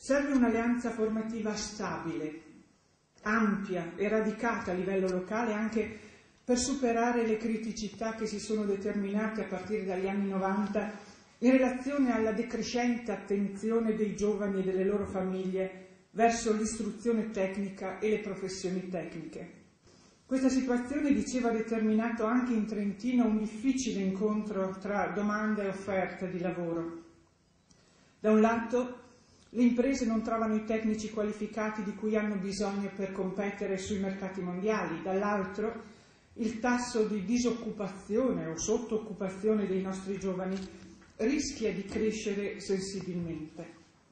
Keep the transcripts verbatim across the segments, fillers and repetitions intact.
Serve un'alleanza formativa stabile, ampia e radicata a livello locale, anche per superare le criticità che si sono determinate a partire dagli anni novanta in relazione alla decrescente attenzione dei giovani e delle loro famiglie verso l'istruzione tecnica e le professioni tecniche. Questa situazione, diceva, ha determinato anche in Trentino un difficile incontro tra domanda e offerta di lavoro. Da un lato, le imprese non trovano i tecnici qualificati di cui hanno bisogno per competere sui mercati mondiali, dall'altro il tasso di disoccupazione o sottooccupazione dei nostri giovani rischia di crescere sensibilmente.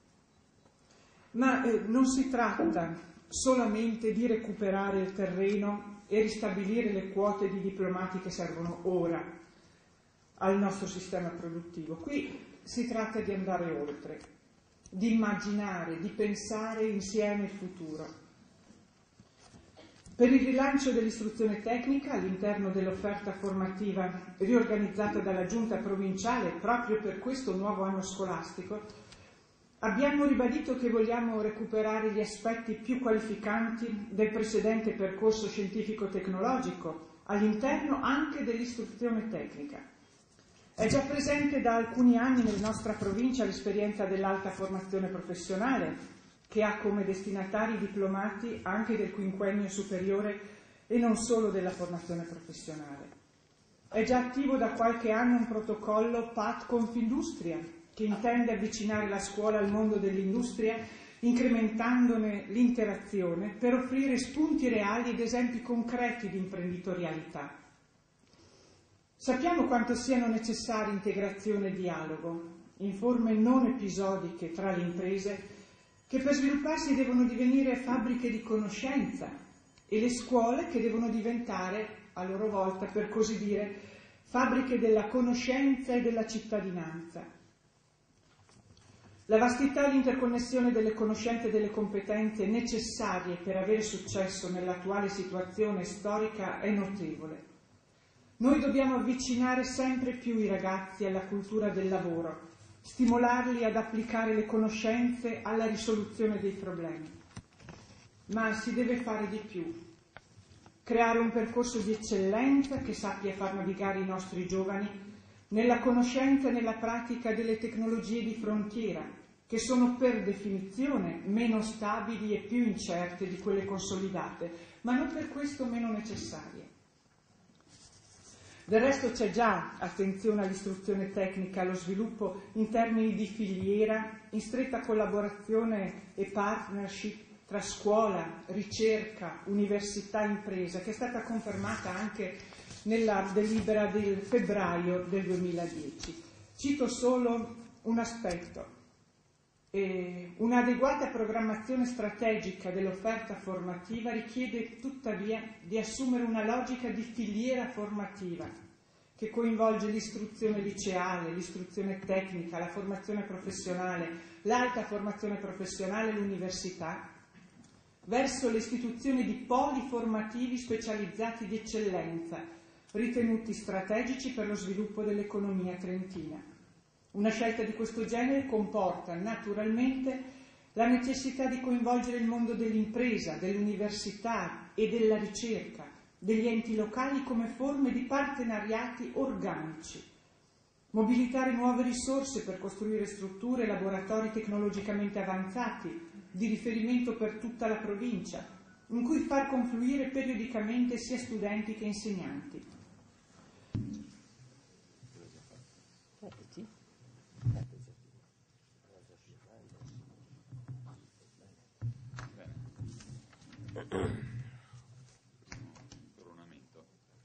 Ma eh, non si tratta solamente di recuperare il terreno e ristabilire le quote di diplomati che servono ora al nostro sistema produttivo. Qui si tratta di andare oltre, di immaginare, di pensare insieme il futuro. Per il rilancio dell'istruzione tecnica all'interno dell'offerta formativa riorganizzata dalla Giunta provinciale proprio per questo nuovo anno scolastico, abbiamo ribadito che vogliamo recuperare gli aspetti più qualificanti del precedente percorso scientifico-tecnologico all'interno anche dell'istruzione tecnica. È già presente da alcuni anni nella nostra provincia l'esperienza dell'alta formazione professionale, che ha come destinatari diplomati anche del quinquennio superiore e non solo della formazione professionale. È già attivo da qualche anno un protocollo P A T Confindustria, che intende avvicinare la scuola al mondo dell'industria, incrementandone l'interazione per offrire spunti reali ed esempi concreti di imprenditorialità. Sappiamo quanto siano necessari integrazione e dialogo, in forme non episodiche tra le imprese, che per svilupparsi devono divenire fabbriche di conoscenza, e le scuole che devono diventare, a loro volta, per così dire, fabbriche della conoscenza e della cittadinanza. La vastità e l'interconnessione delle conoscenze e delle competenze necessarie per avere successo nell'attuale situazione storica è notevole. Noi dobbiamo avvicinare sempre più i ragazzi alla cultura del lavoro, stimolarli ad applicare le conoscenze alla risoluzione dei problemi. Ma si deve fare di più. Creare un percorso di eccellenza che sappia far navigare i nostri giovani nella conoscenza e nella pratica delle tecnologie di frontiera, che sono per definizione meno stabili e più incerte di quelle consolidate, ma non per questo meno necessarie. Del resto c'è già attenzione all'istruzione tecnica, allo sviluppo in termini di filiera, in stretta collaborazione e partnership tra scuola, ricerca, università e impresa, che è stata confermata anche nella delibera del febbraio del duemiladieci. Cito solo un aspetto. E un'adeguata programmazione strategica dell'offerta formativa richiede tuttavia di assumere una logica di filiera formativa che coinvolge l'istruzione liceale, l'istruzione tecnica, la formazione professionale, l'alta formazione professionale e l'università, verso l'istituzione di poli formativi specializzati di eccellenza, ritenuti strategici per lo sviluppo dell'economia trentina. Una scelta di questo genere comporta naturalmente la necessità di coinvolgere il mondo dell'impresa, dell'università e della ricerca, degli enti locali come forme di partenariati organici, mobilitare nuove risorse per costruire strutture e laboratori tecnologicamente avanzati di riferimento per tutta la provincia, in cui far confluire periodicamente sia studenti che insegnanti. Coronamento.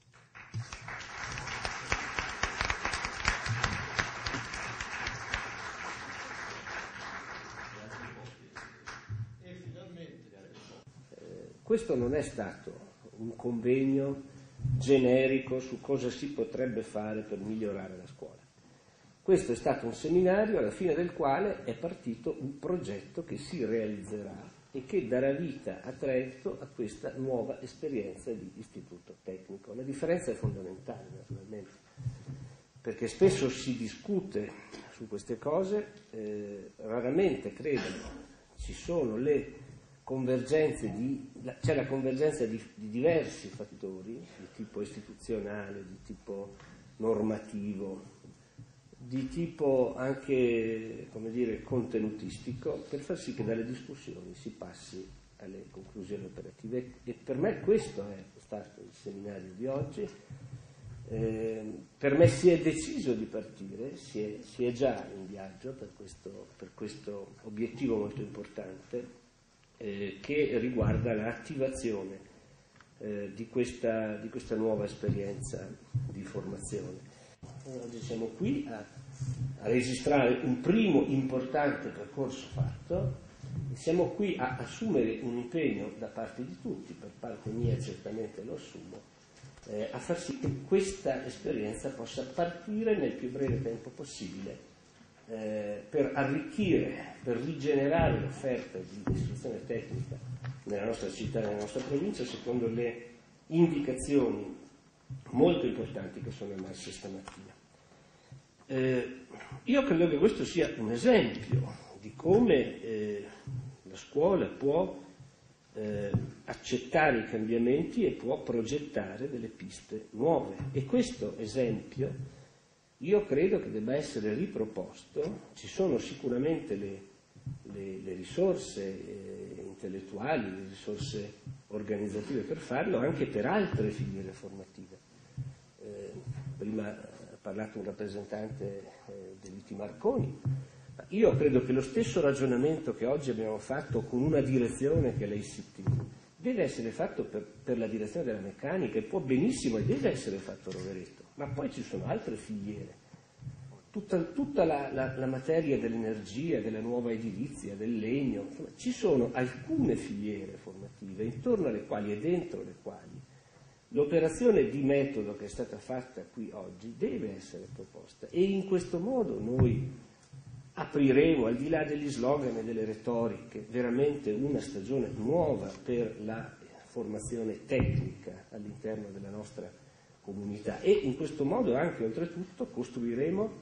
E finalmente eh, questo non è stato un convegno generico su cosa si potrebbe fare per migliorare la scuola. Questo è stato un seminario alla fine del quale è partito un progetto che si realizzerà e che darà vita a Trento a questa nuova esperienza di istituto tecnico. La differenza è fondamentale, naturalmente, perché spesso si discute su queste cose, eh, raramente, credo, ci sono le convergenze di, c'è la convergenza di, di diversi fattori di tipo istituzionale, di tipo normativo, di tipo anche, come dire, contenutistico, per far sì che dalle discussioni si passi alle conclusioni operative. E per me questo è stato il seminario di oggi. Eh, per me si è deciso di partire, si è, si è già in viaggio per questo, per questo obiettivo molto importante eh, che riguarda l'attivazione eh, di, questa, di questa nuova esperienza di formazione. Oggi siamo qui a, a registrare un primo importante percorso fatto e siamo qui a assumere un impegno da parte di tutti, per parte mia certamente lo assumo, eh, a far sì che questa esperienza possa partire nel più breve tempo possibile eh, per arricchire, per rigenerare l'offerta di istruzione tecnica nella nostra città e nella nostra provincia secondo le indicazioni molto importanti che sono emerse stamattina. Eh, io credo che questo sia un esempio di come eh, la scuola può eh, accettare i cambiamenti e può progettare delle piste nuove. E questo esempio io credo che debba essere riproposto. Ci sono sicuramente le, le, le risorse eh, intellettuali, le risorse organizzative per farlo, anche per altre filiere formative. Eh, prima ha parlato un rappresentante eh, dell'I T Marconi. Io credo che lo stesso ragionamento che oggi abbiamo fatto con una direzione che è l'I C T deve essere fatto per, per la direzione della meccanica e può benissimo e deve essere fatto a Rovereto, ma poi ci sono altre filiere. Tutta, tutta la, la, la materia dell'energia, della nuova edilizia, del legno, insomma, ci sono alcune filiere formative intorno alle quali e dentro le quali l'operazione di metodo che è stata fatta qui oggi deve essere proposta e in questo modo noi apriremo, al di là degli slogan e delle retoriche, veramente una stagione nuova per la formazione tecnica all'interno della nostra comunità e in questo modo anche oltretutto costruiremo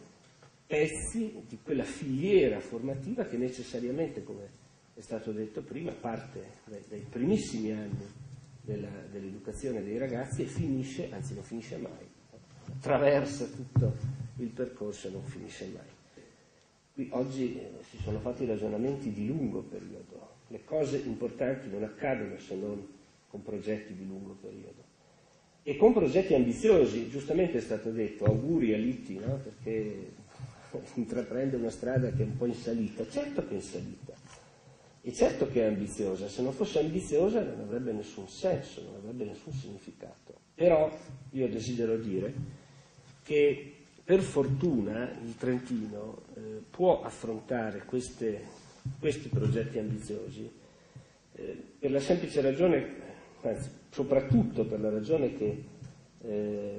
pezzi di quella filiera formativa che necessariamente, come è stato detto prima, parte dai, dai primissimi anni della, dell'educazione dei ragazzi e finisce, anzi non finisce mai, attraversa tutto il percorso e non finisce mai. Qui oggi eh, si sono fatti ragionamenti di lungo periodo, le cose importanti non accadono se non con progetti di lungo periodo e con progetti ambiziosi. Giustamente è stato detto, auguri a l'I T, no? Perché intraprende una strada che è un po' in salita, certo che è in salita e certo che è ambiziosa, se non fosse ambiziosa non avrebbe nessun senso, non avrebbe nessun significato. Però io desidero dire che per fortuna il Trentino eh, può affrontare queste, questi progetti ambiziosi eh, per la semplice ragione, anzi soprattutto per la ragione che eh,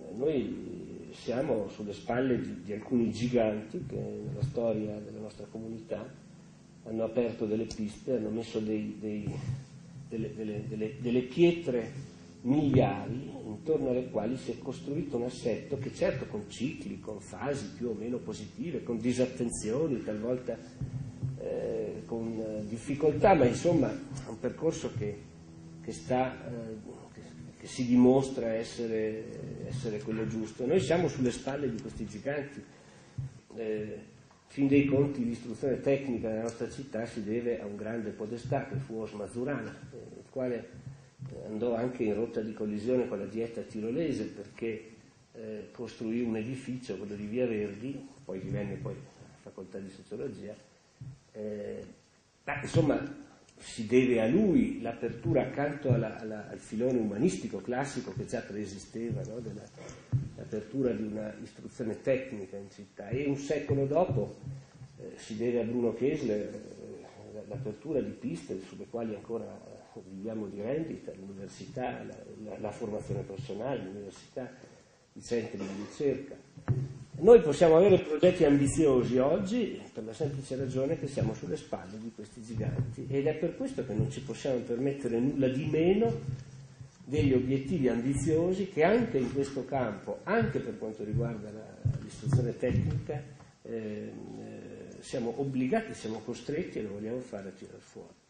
noi siamo sulle spalle di, di alcuni giganti che nella storia della nostra comunità hanno aperto delle piste, hanno messo dei, dei, delle, delle, delle, delle pietre miliari intorno alle quali si è costruito un assetto che certo con cicli, con fasi più o meno positive, con disattenzioni, talvolta eh, con eh, difficoltà, ma insomma è un percorso che, che, sta, eh, che, che si dimostra essere, essere quello giusto. Noi siamo sulle spalle di questi giganti. Eh, fin dei conti l'istruzione tecnica nella nostra città si deve a un grande podestà che fu Os Mazzurana, eh, il quale andò anche in rotta di collisione con la dieta tirolese perché eh, costruì un edificio, quello di Via Verdi, poi divenne poi facoltà di sociologia, eh, ma insomma si deve a lui l'apertura accanto alla, alla, al filone umanistico classico che già preesisteva, no? Della, l'apertura di una istruzione tecnica in città e un secolo dopo eh, si deve a Bruno Kessler eh, l'apertura di piste sulle quali ancora viviamo di rendita, l'università, la, la, la formazione personale, l'università, i centri di ricerca. Noi possiamo avere progetti ambiziosi oggi per la semplice ragione che siamo sulle spalle di questi giganti ed è per questo che non ci possiamo permettere nulla di meno degli obiettivi ambiziosi che anche in questo campo, anche per quanto riguarda la, l'istruzione tecnica, eh, siamo obbligati, siamo costretti e lo vogliamo fare a tirar fuori.